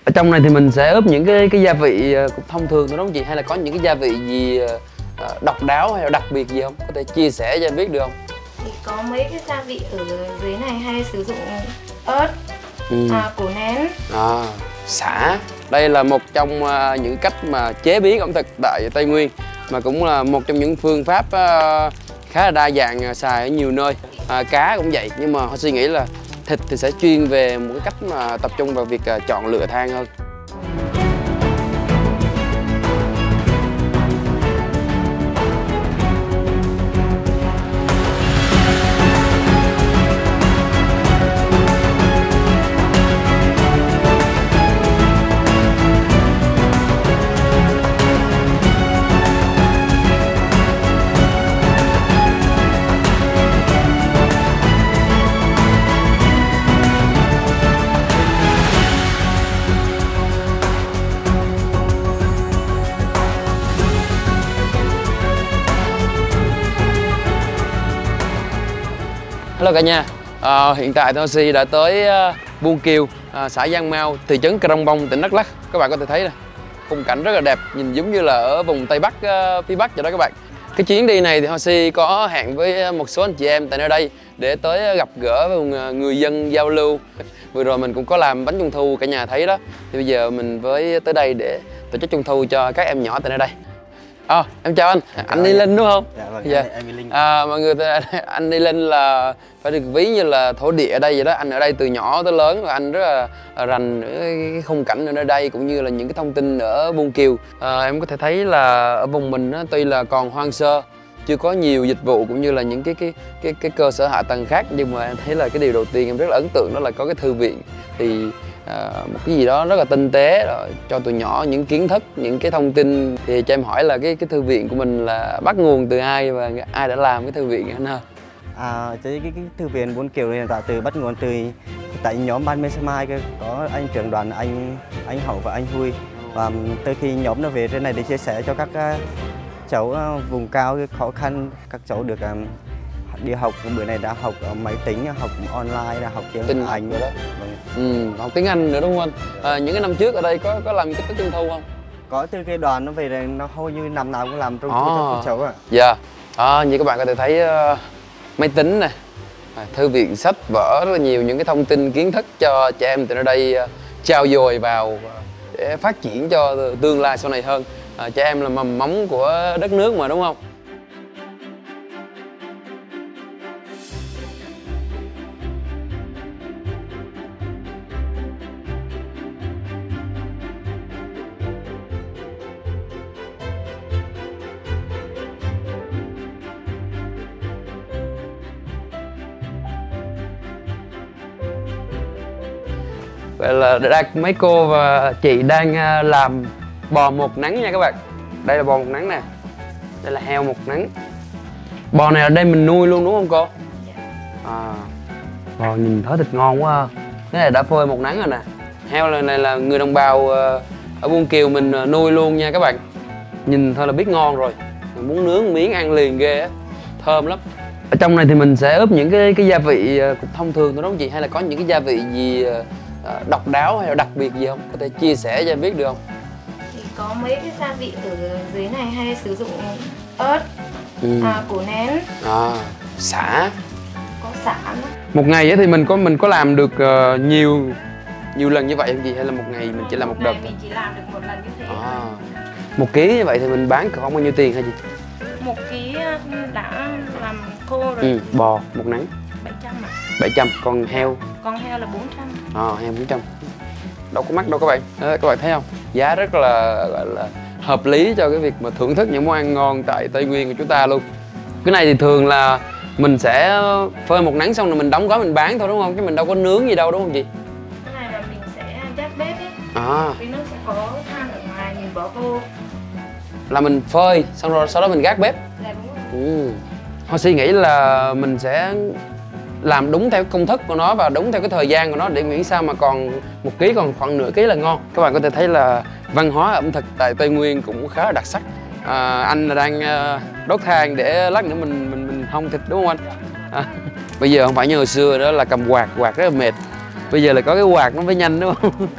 Ở trong này thì mình sẽ ướp những cái gia vị cũng thông thường thôi đúng không chị? Hay là có những cái gia vị gì độc đáo hay là đặc biệt gì không? Có thể chia sẻ cho em biết được không? Thì có mấy cái gia vị ở dưới này hay sử dụng ớt, củ nén, sả. Đây là một trong những cách mà chế biến ẩm thực tại Tây Nguyên, mà cũng là một trong những phương pháp khá là đa dạng xài ở nhiều nơi. Cá cũng vậy, nhưng mà họ suy nghĩ là thịt thì sẽ chuyên về một cái cách mà tập trung vào việc chọn lựa than hơn. Hello cả nhà, hiện tại Toshi đã tới Buôn Kiều, xã Giang Mau, thị trấn Crong Bông, tỉnh Đắk Lắk. Các bạn có thể thấy này, khung cảnh rất là đẹp, nhìn giống như là ở vùng Tây Bắc, phía Bắc vậy đó các bạn. Cái chuyến đi này thì Toshi có hẹn với một số anh chị em tại nơi đây để tới gặp gỡ với người dân giao lưu. Vừa rồi mình cũng có làm bánh trung thu cả nhà thấy đó. Thì bây giờ mình với tới đây để tổ chức trung thu cho các em nhỏ tại nơi đây. Em chào anh, anh Ni Linh đúng không? Dạ vâng, em Ni Linh. Mọi người, anh Ni Linh là phải được ví như là thổ địa ở đây vậy đó. Anh ở đây từ nhỏ tới lớn và anh rất là rành cái khung cảnh ở nơi đây cũng như là những cái thông tin ở Buôn Kiều. Em có thể thấy là ở vùng mình á, tuy là còn hoang sơ, chưa có nhiều dịch vụ cũng như là những cái cơ sở hạ tầng khác, nhưng mà em thấy là cái điều đầu tiên em rất là ấn tượng đó là có cái thư viện. Thì một cái gì đó rất là tinh tế rồi cho tụi nhỏ những kiến thức, những cái thông tin. Thì cho em hỏi là cái thư viện của mình là bắt nguồn từ ai và ai đã làm cái thư viện anh ha? Cái thư viện Buôn Kiều hiện tại bắt nguồn từ tại nhóm Ban Mê Sa Mai, có anh trưởng đoàn anh Hậu và anh Huy, và từ khi nhóm nó về trên này để chia sẻ cho các cháu vùng cao khó khăn, các cháu được đi học. Bữa này đã học máy tính, học online, đã học tiếng Anh nữa đó. Học tiếng Anh nữa đúng không anh? Những cái năm trước ở đây có làm cái Tết Trung Thu không? Có, từ cái đoàn nó về đây nó hầu như năm nào cũng làm Trung Thu cho các cháu Dạ. Như các bạn có thể thấy máy tính này, thư viện, sách vở, rất là nhiều những cái thông tin kiến thức cho trẻ em từ nơi đây trau dồi vào để phát triển cho tương lai sau này hơn. Trẻ em là mầm móng của đất nước mà đúng không? Vậy là mấy cô và chị đang làm bò một nắng nha các bạn. Đây là bò một nắng nè. Đây là heo một nắng. Bò này ở đây mình nuôi luôn đúng không cô? Bò nhìn thớ thịt ngon quá. Cái này đã phơi một nắng rồi nè. Heo này là người đồng bào ở Buôn Kiều mình nuôi luôn nha các bạn. Nhìn thôi là biết ngon rồi. Mình muốn nướng miếng ăn liền ghê á. Thơm lắm. Ở trong này thì mình sẽ ướp những cái gia vị cũng thông thường thôi đúng không chị? Hay là có những cái gia vị gì độc đáo hay là đặc biệt gì không? Có thể chia sẻ cho em biết được không? thì có mấy cái gia vị ở dưới này hay sử dụng ớt, củ nén, sả. có sả nữa. Một ngày thì mình có làm được nhiều lần như vậy không chị? Hay là một ngày mình chỉ làm một đợt? Mình chỉ làm được một lần như thế. 1 ký như vậy thì mình bán khoảng bao nhiêu tiền hả chị? 1 ký đã làm khô rồi. Bò một nắng 700 ạ. 700, còn heo? Con heo là 400. Heo 400. Đâu có mắc đâu các bạn. Các bạn thấy không? Giá rất là gọi là hợp lý cho cái việc mà thưởng thức những món ăn ngon tại Tây Nguyên của chúng ta luôn. Cái này thì thường là mình sẽ phơi một nắng xong rồi mình đóng gói mình bán thôi đúng không? Chứ mình đâu có nướng gì đâu đúng không chị? Cái này là mình sẽ gác bếp ấy. Vì nó sẽ có than ở ngoài mình bỏ vô. Là mình phơi xong rồi sau đó mình gác bếp. Dạ đúng rồi. Họ suy nghĩ là mình sẽ làm đúng theo công thức của nó và đúng theo cái thời gian của nó để miễn sao mà còn 1 ký còn khoảng nửa ký là ngon. Các bạn có thể thấy là văn hóa ẩm thực tại Tây Nguyên cũng khá là đặc sắc. Anh là đang đốt than để lát nữa mình hong thịt đúng không anh? Bây giờ không phải như hồi xưa đó là cầm quạt rất là mệt. Bây giờ là có cái quạt nó mới nhanh đúng không?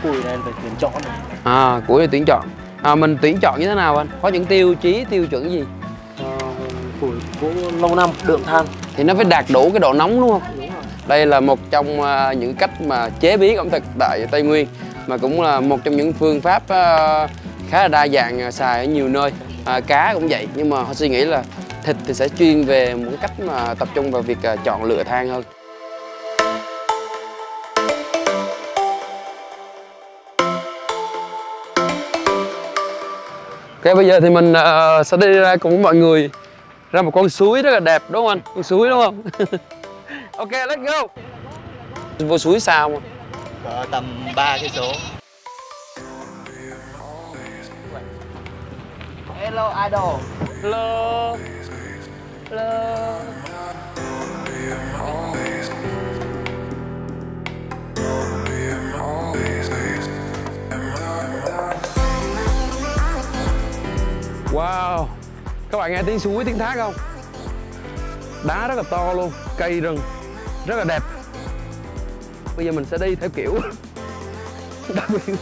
củi này phải tuyển chọn này. À, củi là tuyển chọn. Mình tuyển chọn như thế nào anh? Có những tiêu chí, tiêu chuẩn gì? Củi gỗ lâu năm, đượm than. Thì nó phải đạt đủ cái độ nóng đúng không? Đúng rồi. Đây là một trong những cách mà chế biến ẩm thực tại Tây Nguyên, mà cũng là một trong những phương pháp khá là đa dạng xài ở nhiều nơi. Cá cũng vậy, nhưng mà họ suy nghĩ là thịt thì sẽ chuyên về một cách mà tập trung vào việc chọn lựa than hơn. Ok, bây giờ thì mình sẽ đi ra cùng với mọi người ra một con suối rất là đẹp đúng không anh? Con suối đúng không? Ok, let's go. Vô suối sao mà? Có tầm 3 cây số. Hello idol. Hello. Hello. Wow. Các bạn nghe tiếng suối, tiếng thác không? Đá rất là to luôn, cây rừng rất là đẹp. Bây giờ mình sẽ đi theo kiểu đặc biệt.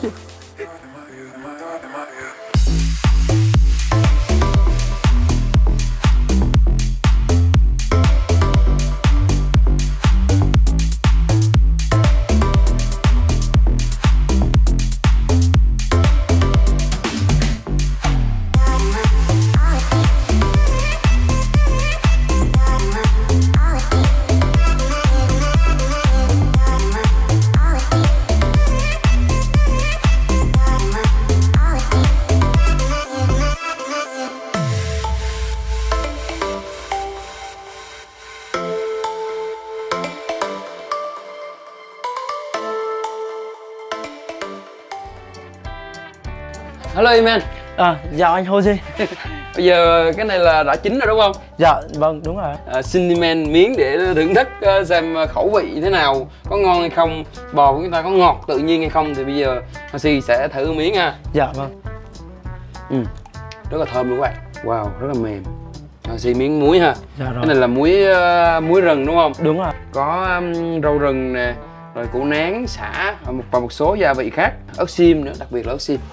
Hello Iman. Chào anh Jose. Bây giờ cái này là đã chín rồi đúng không? Dạ vâng, đúng rồi. Xin Iman miếng để thưởng thức xem khẩu vị thế nào, có ngon hay không, bò của chúng ta có ngọt tự nhiên hay không. Thì bây giờ Hoshi sẽ thử miếng ha. Dạ vâng. Rất là thơm luôn các bạn. Wow, rất là mềm. Hoshi miếng muối ha. Dạ rồi. Cái này là muối rừng đúng không? Đúng rồi. Có rau rừng nè, rồi củ nén, sả và một số gia vị khác, ớt xiêm nữa, đặc biệt là ớt xiêm.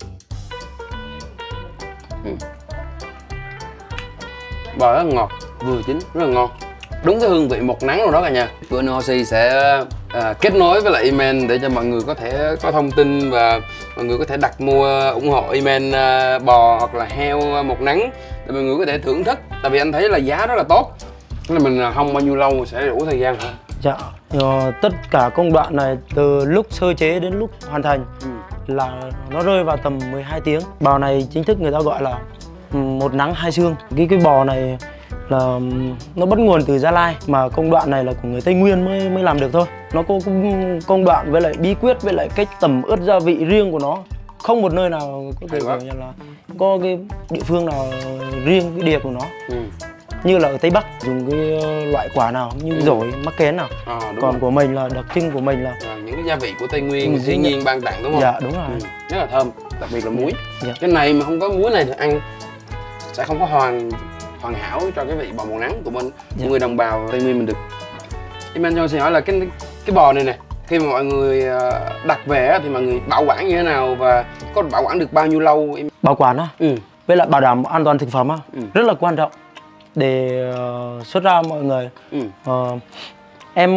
Bò rất là ngọt, vừa chín, rất là ngon. Đúng cái hương vị mộc nắng rồi đó cả nhà. Bữa nữa Hoshi sẽ kết nối với lại Iman để cho mọi người có thể có thông tin và mọi người có thể đặt mua ủng hộ Iman bò hoặc là heo mộc nắng để mọi người có thể thưởng thức. Tại vì anh thấy là giá rất là tốt. Thế là mình không bao nhiêu lâu sẽ đủ thời gian hả? Dạ, tất cả công đoạn này từ lúc sơ chế đến lúc hoàn thành là nó rơi vào tầm 12 tiếng. Bò này chính thức người ta gọi là một nắng hai sương. Cái bò này là nó bắt nguồn từ Gia Lai, mà công đoạn này là của người Tây Nguyên mới làm được thôi. Nó có công đoạn với lại bí quyết với lại cách tẩm ướp gia vị riêng của nó. Không một nơi nào có thể gọi là có cái địa phương nào riêng cái địa của nó. Như là ở Tây Bắc dùng cái loại quả nào như dổi, mắc kén nào. Còn rồi. Của mình là đặc trưng của mình là những cái gia vị của Tây Nguyên thiên nhiên ban tặng đúng không? Dạ đúng rồi. Rất là thơm, đặc biệt là muối. Dạ. Cái này mà không có muối này thì ăn sẽ không có hoàn hảo cho cái vị bò màu nắng của mình, của người đồng bào Tây Nguyên mình được. Iman cho xin hỏi là cái bò này nè, khi mà mọi người đặt về thì mọi người bảo quản như thế nào và có bảo quản được bao nhiêu lâu? Bảo quản á? Với lại bảo đảm an toàn thực phẩm á, rất là quan trọng để xuất ra mọi người. Em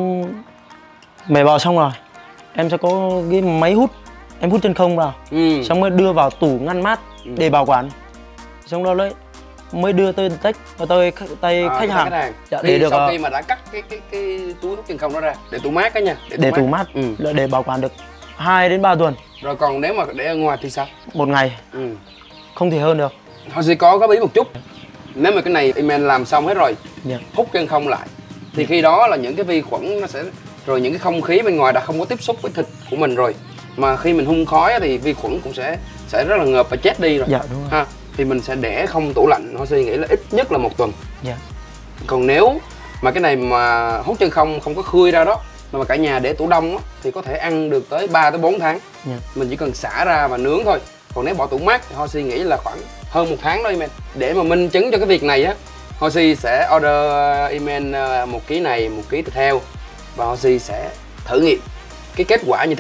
mẻ bò xong rồi, em sẽ có cái máy hút, em hút chân không vào, xong mới đưa vào tủ ngăn mát để bảo quản. Xong đó lấy mới đưa tới tay khách hàng. Dạ, để được sau khi mà đã cắt cái túi hút chân không đó ra để tủ mát đó nha, để tủ mát để bảo quản được 2 đến 3 tuần. Rồi còn nếu mà để ở ngoài thì sao? 1 ngày. Không thể hơn được. Họ sẽ có bí một chút. Nếu mà cái này Iman làm xong hết rồi, hút chân không lại thì khi đó là những cái vi khuẩn nó sẽ, rồi những cái không khí bên ngoài đã không có tiếp xúc với thịt của mình rồi, mà khi mình hun khói thì vi khuẩn cũng sẽ rất là ngợp và chết đi rồi. Dạ đúng rồi. Ha, thì mình sẽ để không tủ lạnh, họ suy nghĩ là ít nhất là 1 tuần. Dạ. Còn nếu mà cái này mà hút chân không không có khui ra đó mà cả nhà để tủ đông đó, thì có thể ăn được tới 3 tới 4 tháng. Mình chỉ cần xả ra và nướng thôi. Còn nếu bỏ tủ mát thì Hoshi nghĩ là khoảng hơn 1 tháng đó Iman. Để mà minh chứng cho cái việc này á, Hoshi sẽ order Iman 1 ký này, 1 ký thịt heo và Hoshi sẽ thử nghiệm cái kết quả như thế nào.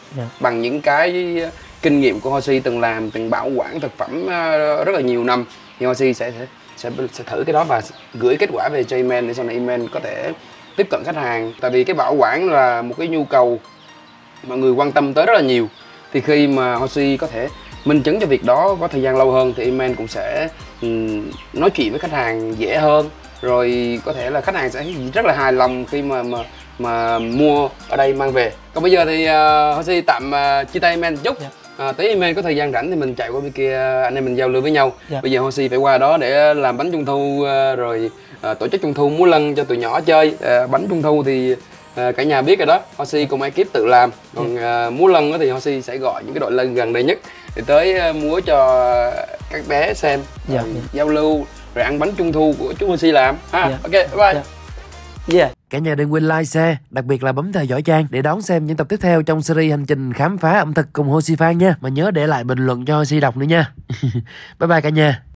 Bằng những cái kinh nghiệm của Hoshi từng làm, từng bảo quản thực phẩm rất là nhiều năm, thì Hoshi sẽ thử cái đó và gửi kết quả về cho Iman để sau này Iman có thể tiếp cận khách hàng. Tại vì cái bảo quản là một cái nhu cầu mọi người quan tâm tới rất là nhiều. Thì khi mà Hoshi có thể minh chứng cho việc đó có thời gian lâu hơn thì Iman cũng sẽ nói chuyện với khách hàng dễ hơn. Rồi có thể là khách hàng sẽ rất là hài lòng khi mà mua ở đây mang về. Còn bây giờ thì Hoshi tạm chia tay Iman một chút. Tí Iman có thời gian rảnh thì mình chạy qua bên kia anh em mình giao lưu với nhau. Bây giờ Hoshi phải qua đó để làm bánh trung thu rồi tổ chức trung thu múa lân cho tụi nhỏ chơi. Bánh trung thu thì cả nhà biết rồi đó, Hoshi cùng ekip tự làm. Còn múa lân thì Hoshi sẽ gọi những cái đội lân gần đây nhất để tới múa cho các bé xem, giao lưu rồi ăn bánh trung thu của chú Hoshi làm. Ok, bye. Cả nhà đừng quên like, share, đặc biệt là bấm theo dõi trang để đón xem những tập tiếp theo trong series hành trình khám phá ẩm thực cùng Hoshi Phan nha. Mà nhớ để lại bình luận cho Hoshi đọc nữa nha. Bye bye cả nhà.